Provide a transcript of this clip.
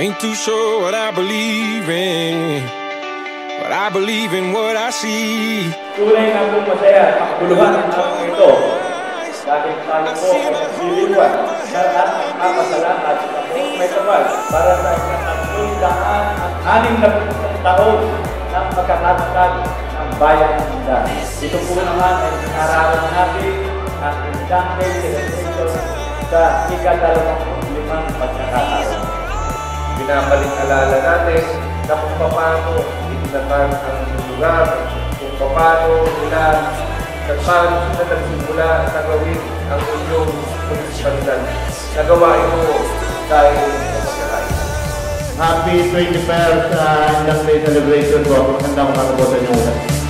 Ain't too sure what I believe in, but I believe in what I see. Tunay na pong masaya at makabuluhan ang araw ito. Dahil tayo po ay nagliliwan at nagpapasalamat sa buong may kapal para sa ikatatlong-daan at 60 taon ng pagkakatatag ng bayan ng Mindanao. Ito po naman ay sinarawan natin ang Indang Day Celebration sa ika-25 pagkakataon. Binabalik-alala natin na kung paano itinatag ang lugar, kung paano sila nagsimula na gawin ang inyong munisipalidad. Nagawa ito dahil sa pagkakaisa. Happy 21st Indang Day Celebration po. Magandang mga kabotan nyo.